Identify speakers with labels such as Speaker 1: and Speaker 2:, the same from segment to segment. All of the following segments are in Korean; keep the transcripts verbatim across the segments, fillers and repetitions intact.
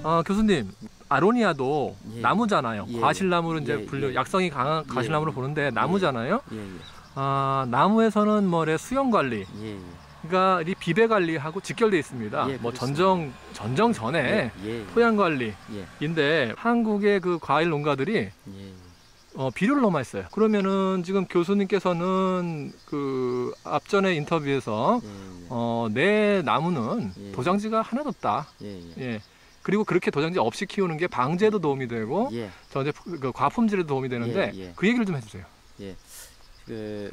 Speaker 1: 어, 교수님, 아로니아도
Speaker 2: 예.
Speaker 1: 나무잖아요.
Speaker 2: 예.
Speaker 1: 과실나무로 이제
Speaker 2: 예.
Speaker 1: 분류,
Speaker 2: 예.
Speaker 1: 약성이 강한 과실나무로
Speaker 2: 예.
Speaker 1: 보는데 나무잖아요.
Speaker 2: 예, 예.
Speaker 1: 아, 나무에서는 뭐래 수영 관리,
Speaker 2: 예, 예.
Speaker 1: 그러니까 이 비배 관리하고 직결돼 있습니다.
Speaker 2: 예,
Speaker 1: 뭐
Speaker 2: 그렇습니다.
Speaker 1: 전정 전정 전에
Speaker 2: 예, 예, 예.
Speaker 1: 토양 관리인데
Speaker 2: 예.
Speaker 1: 한국의 그 과일 농가들이
Speaker 2: 예, 예.
Speaker 1: 어, 비료를 너무 많이 써요. 그러면은 지금 교수님께서는 그 앞전에 인터뷰에서
Speaker 2: 예, 예.
Speaker 1: 어, 내 나무는
Speaker 2: 예.
Speaker 1: 도장지가 하나도 없다.
Speaker 2: 예, 예.
Speaker 1: 예. 그리고 그렇게 도장지 없이 키우는 게 방제도 도움이 되고
Speaker 2: 예.
Speaker 1: 저 이제 그 과품질에도 도움이 되는데
Speaker 2: 예, 예.
Speaker 1: 그 얘기를 좀 해주세요.
Speaker 2: 예. 그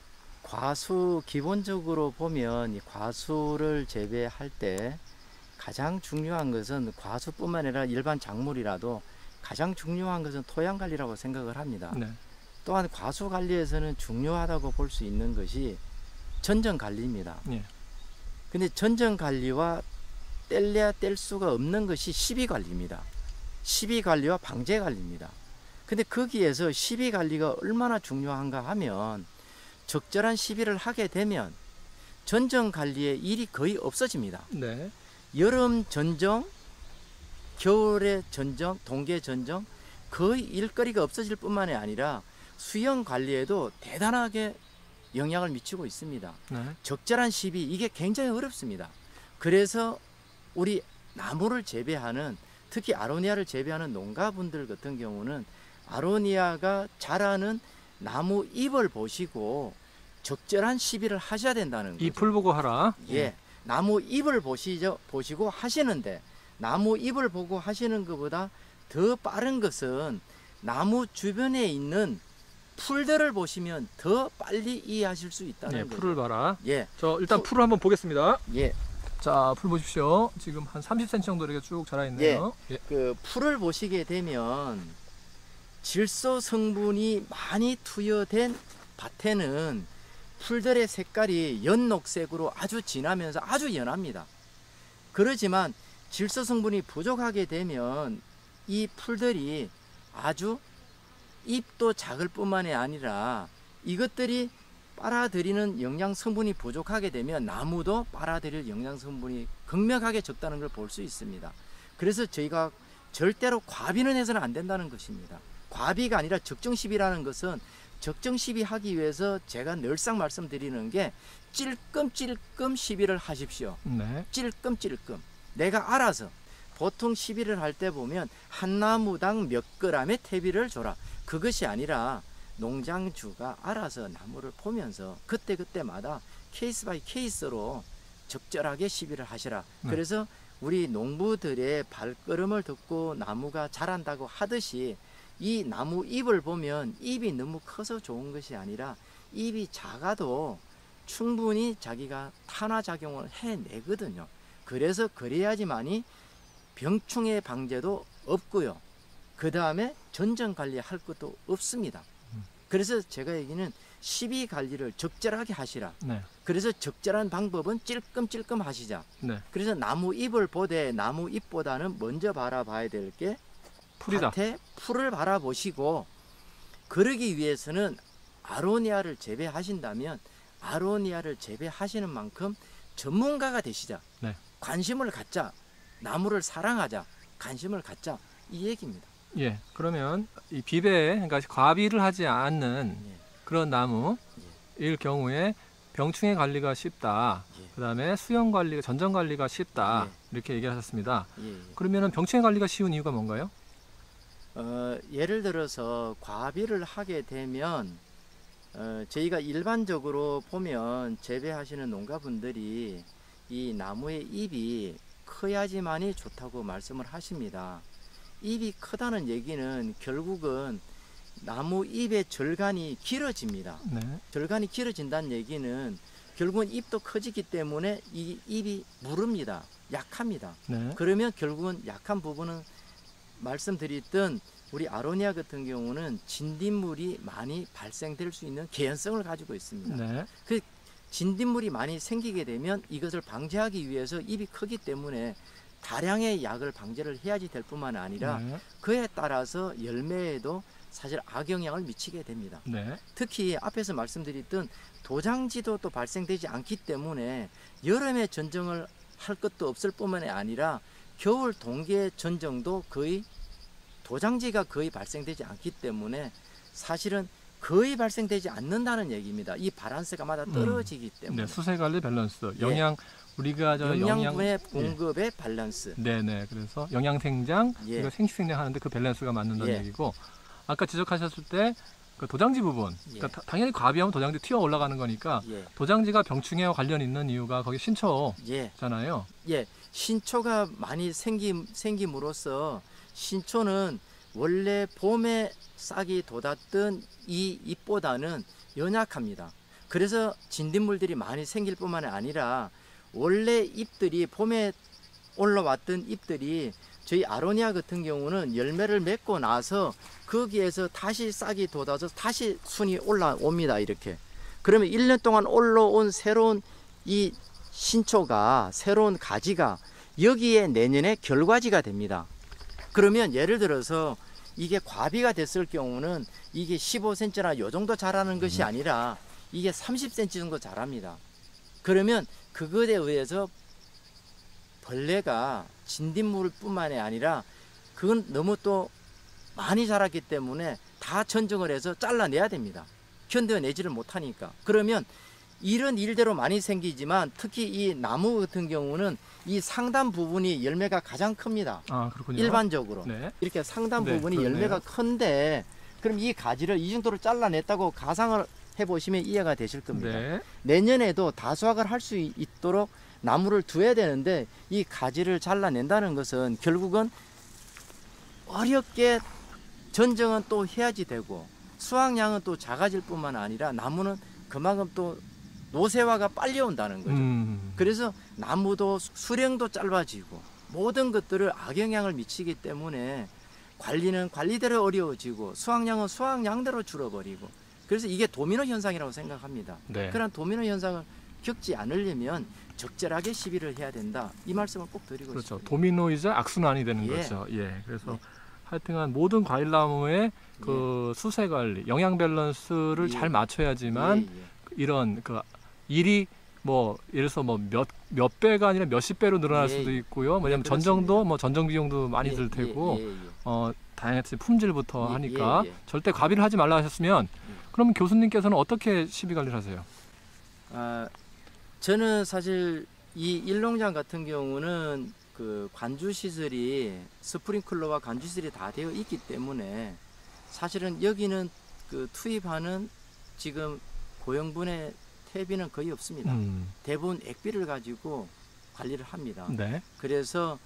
Speaker 2: 과수 기본적으로 보면 이 과수를 재배할 때 가장 중요한 것은 과수뿐만 아니라 일반 작물이라도 가장 중요한 것은 토양 관리라고 생각을 합니다.
Speaker 1: 네.
Speaker 2: 또한 과수 관리에서는 중요하다고 볼 수 있는 것이 전정 관리입니다.
Speaker 1: 예.
Speaker 2: 근데 전정 관리와 뗄래야 뗄 수가 없는 것이 시비 관리입니다. 시비 관리와 방제 관리입니다. 근데 거기에서 시비 관리가 얼마나 중요한가 하면 적절한 시비를 하게 되면 전정 관리의 일이 거의 없어집니다.
Speaker 1: 네.
Speaker 2: 여름 전정, 겨울에 전정, 동계 전정 거의 일거리가 없어질 뿐만이 아니라 수영 관리에도 대단하게 영향을 미치고 있습니다.
Speaker 1: 네.
Speaker 2: 적절한 시비 이게 굉장히 어렵습니다. 그래서 우리 나무를 재배하는 특히 아로니아를 재배하는 농가분들 같은 경우는 아로니아가 자라는 나무 잎을 보시고 적절한 시비를 하셔야 된다는 거죠.
Speaker 1: 잎을 보고 하라.
Speaker 2: 예, 나무 잎을 보시죠, 보시고 하시는데 나무 잎을 보고 하시는 것보다 더 빠른 것은 나무 주변에 있는 풀들을 보시면 더 빨리 이해하실 수 있다는
Speaker 1: 예,
Speaker 2: 거죠.
Speaker 1: 풀을 봐라.
Speaker 2: 예,
Speaker 1: 저 일단 풀을 한번 보겠습니다.
Speaker 2: 예,
Speaker 1: 자, 풀 보십시오. 지금 한 삼십 센티미터 정도 이렇게 쭉 자라 있네요. 예.
Speaker 2: 그 풀을 보시게 되면 질소 성분이 많이 투여된 밭에는 풀들의 색깔이 연녹색으로 아주 진하면서 아주 연합니다. 그렇지만 질소 성분이 부족하게 되면 이 풀들이 아주 잎도 작을 뿐만이 아니라 이것들이 빨아들이는 영양 성분이 부족하게 되면 나무도 빨아들일 영양 성분이 극명하게 적다는 걸 볼 수 있습니다. 그래서 저희가 절대로 과비는 해서는 안 된다는 것입니다. 과비가 아니라 적정시비라는 것은 적정시비 하기 위해서 제가 늘상 말씀드리는 게 찔끔찔끔 시비를 하십시오.
Speaker 1: 네.
Speaker 2: 찔끔찔끔 내가 알아서 보통 시비를 할 때 보면 한 나무당 몇 그램의 퇴비를 줘라. 그것이 아니라 농장주가 알아서 나무를 보면서 그때그때마다 케이스 바이 케이스로 적절하게 시비를 하시라.
Speaker 1: 네.
Speaker 2: 그래서 우리 농부들의 발걸음을 듣고 나무가 자란다고 하듯이 이 나무 잎을 보면 잎이 너무 커서 좋은 것이 아니라 잎이 작아도 충분히 자기가 탄화작용을 해내거든요. 그래서 그래야지만이 병충해 방제도 없고요. 그 다음에 전정 관리할 것도 없습니다. 그래서 제가 얘기는 시비 관리를 적절하게 하시라.
Speaker 1: 네.
Speaker 2: 그래서 적절한 방법은 찔끔찔끔 하시자.
Speaker 1: 네.
Speaker 2: 그래서 나무 잎을 보되 나무 잎보다는 먼저 바라봐야 될 게
Speaker 1: 풀이다.
Speaker 2: 밭에 풀을 바라보시고 그러기 위해서는 아로니아를 재배하신다면 아로니아를 재배하시는 만큼 전문가가 되시자.
Speaker 1: 네.
Speaker 2: 관심을 갖자. 나무를 사랑하자. 관심을 갖자. 이 얘기입니다.
Speaker 1: 예. 그러면 이 비배, 그러니까 과비를 하지 않는
Speaker 2: 예.
Speaker 1: 그런 나무일 경우에 병충해 관리가 쉽다.
Speaker 2: 예.
Speaker 1: 그다음에 수영 관리가 전정 관리가 쉽다.
Speaker 2: 예.
Speaker 1: 이렇게 얘기를 하셨습니다.
Speaker 2: 예, 예.
Speaker 1: 그러면은 병충해 관리가 쉬운 이유가 뭔가요?
Speaker 2: 어, 예를 들어서 과비를 하게 되면 어, 저희가 일반적으로 보면 재배하시는 농가분들이 이 나무의 잎이 커야지만이 좋다고 말씀을 하십니다. 잎이 크다는 얘기는 결국은 나무 잎의 절간이 길어집니다.
Speaker 1: 네.
Speaker 2: 절간이 길어진다는 얘기는 결국은 잎도 커지기 때문에 이 잎이 무릅니다. 약합니다.
Speaker 1: 네.
Speaker 2: 그러면 결국은 약한 부분은 말씀드렸던 우리 아로니아 같은 경우는 진딧물이 많이 발생될 수 있는 개연성을 가지고 있습니다.
Speaker 1: 네.
Speaker 2: 그 진딧물이 많이 생기게 되면 이것을 방지하기 위해서 잎이 크기 때문에 다량의 약을 방제를 해야지 될 뿐만 아니라
Speaker 1: 네.
Speaker 2: 그에 따라서 열매에도 사실 악영향을 미치게 됩니다.
Speaker 1: 네.
Speaker 2: 특히 앞에서 말씀드렸던 도장지도 또 발생되지 않기 때문에 여름에 전정을 할 것도 없을 뿐만 아니라 겨울 동계 전정도 거의 도장지가 거의 발생되지 않기 때문에 사실은 거의 발생되지 않는다는 얘기입니다. 이 밸런스가 떨어지기 때문에.
Speaker 1: 네, 수세 관리 밸런스,
Speaker 2: 예.
Speaker 1: 영양 우리가 저 영양
Speaker 2: 영양분의 공급의 밸런스.
Speaker 1: 네네. 그래서 영양 생장,
Speaker 2: 예.
Speaker 1: 그리고 생식 생장 하는데 그 밸런스가 맞는다는
Speaker 2: 예.
Speaker 1: 얘기고, 아까 지적하셨을 때 그 도장지 부분,
Speaker 2: 예.
Speaker 1: 그러니까 다- 당연히 과비하면 도장지 튀어 올라가는 거니까
Speaker 2: 예.
Speaker 1: 도장지가 병충해와 관련 있는 이유가 거기 신초잖아요.
Speaker 2: 예. 예. 신초가 많이 생김, 생김으로써 신초는 원래 봄에 싹이 돋았던 이 잎보다는 연약합니다. 그래서 진딧물들이 많이 생길 뿐만 아니라 원래 잎들이 봄에 올라왔던 잎들이 저희 아로니아 같은 경우는 열매를 맺고 나서 거기에서 다시 싹이 돋아서 다시 순이 올라옵니다. 이렇게. 그러면 일 년 동안 올라온 새로운 이 신초가, 새로운 가지가 여기에 내년에 결과지가 됩니다. 그러면 예를 들어서 이게 과비가 됐을 경우는 이게 십오 센티미터나 요 정도 자라는 것이 아니라 이게 삼십 센티미터 정도 자랍니다. 그러면 그것에 의해서 벌레가 진딧물 뿐만이 아니라 그건 너무 또 많이 자랐기 때문에 다 전정을 해서 잘라내야 됩니다. 견뎌내지를 못하니까. 그러면 이런 일대로 많이 생기지만 특히 이 나무 같은 경우는 이 상단 부분이 열매가 가장 큽니다.
Speaker 1: 아, 그렇군요.
Speaker 2: 일반적으로.
Speaker 1: 네.
Speaker 2: 이렇게 상단
Speaker 1: 네,
Speaker 2: 부분이
Speaker 1: 그렇네요.
Speaker 2: 열매가 큰데 그럼 이 가지를 이 정도로 잘라냈다고 가상을 해보시면 이해가 되실 겁니다.
Speaker 1: 네.
Speaker 2: 내년에도 다수확을 할 수 있도록 나무를 둬야 되는데 이 가지를 잘라낸다는 것은 결국은 어렵게 전정은 또 해야지 되고 수확량은 또 작아질 뿐만 아니라 나무는 그만큼 또 노쇠화가 빨리 온다는 거죠.
Speaker 1: 음.
Speaker 2: 그래서 나무도 수령도 짧아지고 모든 것들을 악영향을 미치기 때문에 관리는 관리대로 어려워지고 수확량은 수확량대로 줄어버리고 그래서 이게 도미노 현상이라고 생각합니다.
Speaker 1: 네.
Speaker 2: 그런 도미노 현상을 겪지 않으려면 적절하게 시비를 해야 된다. 이 말씀을 꼭 드리고
Speaker 1: 그렇죠.
Speaker 2: 싶습니다.
Speaker 1: 도미노이자 악순환이 되는
Speaker 2: 예.
Speaker 1: 거죠. 예. 그래서
Speaker 2: 예.
Speaker 1: 하여튼간 모든 과일나무의 그 수세 관리, 영양 밸런스를
Speaker 2: 예.
Speaker 1: 잘 맞춰야지만
Speaker 2: 예, 예.
Speaker 1: 이런 그 일이 뭐 예를 들어서 뭐 몇 몇 배가 아니라 몇십 배로 늘어날
Speaker 2: 예,
Speaker 1: 수도
Speaker 2: 예.
Speaker 1: 있고요. 뭐냐면
Speaker 2: 예,
Speaker 1: 전정도
Speaker 2: 그렇습니다.
Speaker 1: 뭐 전정 비용도 많이
Speaker 2: 예,
Speaker 1: 들 테고
Speaker 2: 예, 예, 예.
Speaker 1: 어 다양한 품질부터
Speaker 2: 예,
Speaker 1: 하니까
Speaker 2: 예, 예.
Speaker 1: 절대 과비를 하지 말라 하셨으면 그럼 교수님께서는 어떻게 시비 관리를 하세요?
Speaker 2: 아, 저는 사실 이 일농장 같은 경우는 그 관주 시설이 스프링클러와 관주 시설이 다 되어 있기 때문에 사실은 여기는 그 투입하는 지금 고형분의 퇴비는 거의 없습니다.
Speaker 1: 음.
Speaker 2: 대부분 액비를 가지고 관리를 합니다.
Speaker 1: 네.
Speaker 2: 그래서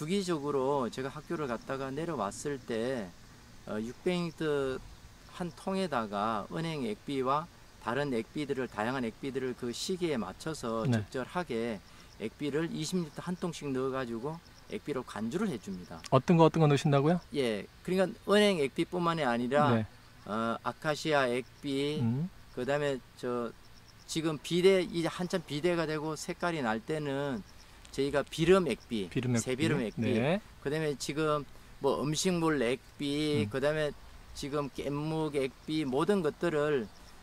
Speaker 2: 주기적으로 제가 학교를 갔다가 내려왔을 때 어, 육백 리터 한 통에다가 은행 액비와 다른 액비들을 다양한 액비들을 그 시기에 맞춰서
Speaker 1: 네.
Speaker 2: 적절하게 액비를 이십 리터 한 통씩 넣어가지고 액비로 관주를 해줍니다.
Speaker 1: 어떤 거 어떤 거 넣으신다고요?
Speaker 2: 예, 그러니까 은행 액비뿐만이 아니라
Speaker 1: 네.
Speaker 2: 어, 아카시아 액비,
Speaker 1: 음.
Speaker 2: 그다음에 저 지금 비대 이제 한참 비대가 되고 색깔이 날 때는 저희가 비름 액비,
Speaker 1: 비름 액비.
Speaker 2: 새비름 액비,
Speaker 1: 네.
Speaker 2: 그다음에 지금 뭐 음식물 액비,
Speaker 1: 음.
Speaker 2: 그다음에 지금 깻묵 액비 모든 것들을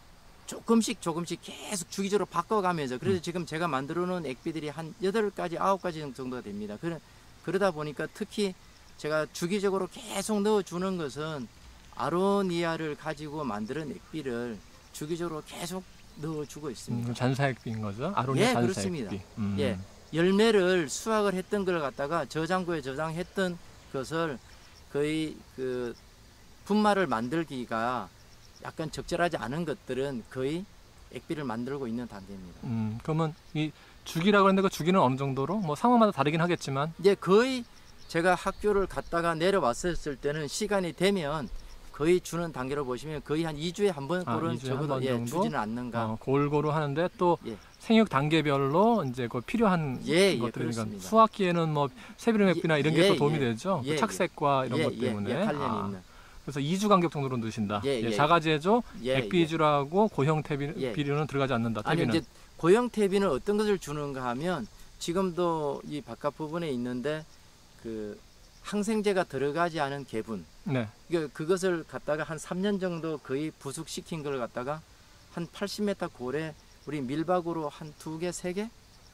Speaker 2: 조금씩 조금씩 계속 주기적으로 바꿔가면서 그래서
Speaker 1: 음.
Speaker 2: 지금 제가 만들어 놓은 액비들이 한 여덟 가지, 아홉 가지 정도가 됩니다. 그러, 그러다 보니까 특히 제가 주기적으로 계속 넣어주는 것은 아로니아를 가지고 만드는 액비를 주기적으로 계속 넣어주고 있습니다.
Speaker 1: 음, 잔사액비인 거죠? 아로니아
Speaker 2: 예,
Speaker 1: 잔사액비.
Speaker 2: 그렇습니다.
Speaker 1: 음.
Speaker 2: 예, 열매를 수확을 했던 걸 갖다가 저장고에 저장했던 것을 거의 그 분말을 만들기가 약간 적절하지 않은 것들은 거의 액비를 만들고 있는 단계입니다.
Speaker 1: 음, 그러면 이 주기라고 하는데 그 주기는 어느 정도로? 뭐 상황마다 다르긴 하겠지만
Speaker 2: 이제 거의 제가 학교를 갔다가 내려왔을 때는 시간이 되면 거의 주는 단계로 보시면 거의 한 이 주에 한 번
Speaker 1: 아,
Speaker 2: 꼴은
Speaker 1: 이 주에 한
Speaker 2: 적어도
Speaker 1: 번
Speaker 2: 예,
Speaker 1: 정도?
Speaker 2: 주지는 않는가.
Speaker 1: 어, 골고루 하는데 또
Speaker 2: 예.
Speaker 1: 생육 단계별로 이제 그 필요한
Speaker 2: 예, 예,
Speaker 1: 것들이 그러니까
Speaker 2: 그렇습니다.
Speaker 1: 수학기에는 뭐 새비름액비나 이런 게
Speaker 2: 예,
Speaker 1: 또 도움이
Speaker 2: 예.
Speaker 1: 되죠.
Speaker 2: 예,
Speaker 1: 그 착색과 이런
Speaker 2: 예,
Speaker 1: 것
Speaker 2: 예,
Speaker 1: 때문에.
Speaker 2: 예, 관련이
Speaker 1: 아,
Speaker 2: 있는.
Speaker 1: 그래서 이 주 간격 정도로 넣으신다.
Speaker 2: 예,
Speaker 1: 예,
Speaker 2: 예.
Speaker 1: 자가제조
Speaker 2: 예,
Speaker 1: 액비주라고 고형 태비,
Speaker 2: 예.
Speaker 1: 비료는 들어가지 않는다.
Speaker 2: 아니
Speaker 1: 태비는.
Speaker 2: 이제 고형 퇴비는 어떤 것을 주는가 하면 지금도 이 바깥 부분에 있는데 그 항생제가 들어가지 않은 개분
Speaker 1: 네.
Speaker 2: 그 그것을 갖다가 한 삼 년 정도 거의 부숙시킨 걸 갖다가 한 팔십 미터 골에 우리 밀박으로 한 두 개, 세 개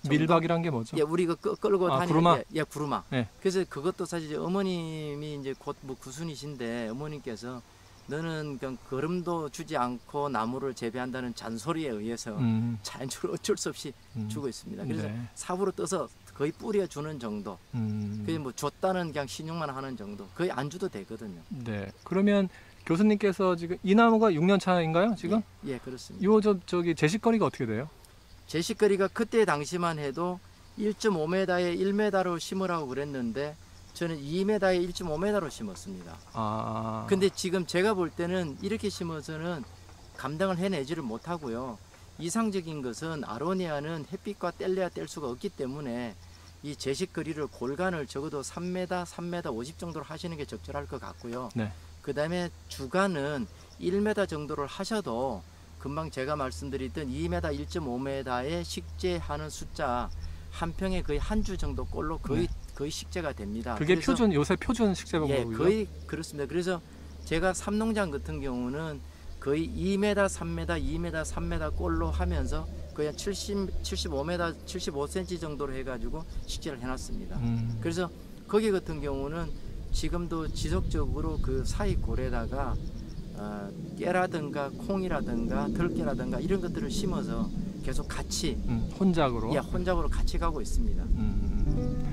Speaker 2: 정도?
Speaker 1: 밀박이란 게 뭐죠?
Speaker 2: 예, 우리가 끌- 끌고
Speaker 1: 아,
Speaker 2: 다니는
Speaker 1: 구루마?
Speaker 2: 게, 예, 구루마.
Speaker 1: 네.
Speaker 2: 그래서 그것도 사실 이제 어머님이 이제 곧 뭐 구순이신데 어머님께서 너는 그냥 걸음도 주지 않고 나무를 재배한다는 잔소리에 의해서
Speaker 1: 음,
Speaker 2: 자연적으로 어쩔 수 없이
Speaker 1: 음.
Speaker 2: 주고 있습니다. 그래서
Speaker 1: 네.
Speaker 2: 삽으로 떠서 거의 뿌려주는 정도.
Speaker 1: 음.
Speaker 2: 그게 뭐 줬다는 그냥 신용만 하는 정도. 거의 안 줘도 되거든요.
Speaker 1: 네. 그러면 교수님께서 지금 이 나무가 육 년 차인가요? 지금?
Speaker 2: 예, 예, 그렇습니다.
Speaker 1: 요 저 저기 제식거리가 어떻게 돼요?
Speaker 2: 제식거리가 그때 당시만 해도 일 점 오 미터에 일 미터로 심으라고 그랬는데 저는 이 미터에 일 점 오 미터로 심었습니다.
Speaker 1: 아.
Speaker 2: 근데 지금 제가 볼 때는 이렇게 심어서는 감당을 해내지를 못하고요. 이상적인 것은 아로니아는 햇빛과 뗄래야 뗄 수가 없기 때문에 이 제식거리를 골간을 적어도 삼 미터, 삼 미터 오십 정도로 하시는 게 적절할 것 같고요.
Speaker 1: 네.
Speaker 2: 그 다음에 주간은 일 미터 정도를 하셔도 금방 제가 말씀드렸던 이 미터, 일 점 오 미터에 식재하는 숫자 한 평에 거의 한 주 정도 꼴로 거의
Speaker 1: 네.
Speaker 2: 거의 식재가 됩니다.
Speaker 1: 그게
Speaker 2: 그래서
Speaker 1: 표준 요새 표준 식재
Speaker 2: 예,
Speaker 1: 방법이고요.
Speaker 2: 거의 그렇습니다. 그래서 제가 삼농장 같은 경우는 거의 이 미터, 삼 미터, 이 미터, 삼 미터 꼴로 하면서 거의 한 칠십, 칠십오 미터, 칠십오 센티미터 정도로 해가지고 식재를 해놨습니다.
Speaker 1: 음.
Speaker 2: 그래서 거기 같은 경우는 지금도 지속적으로 그 사이 골에다가 어, 깨라든가 콩이라든가 들깨라든가 이런 것들을 심어서 계속 같이
Speaker 1: 음, 혼작으로.
Speaker 2: 예, 혼잡으로 같이 가고 있습니다.
Speaker 1: 음.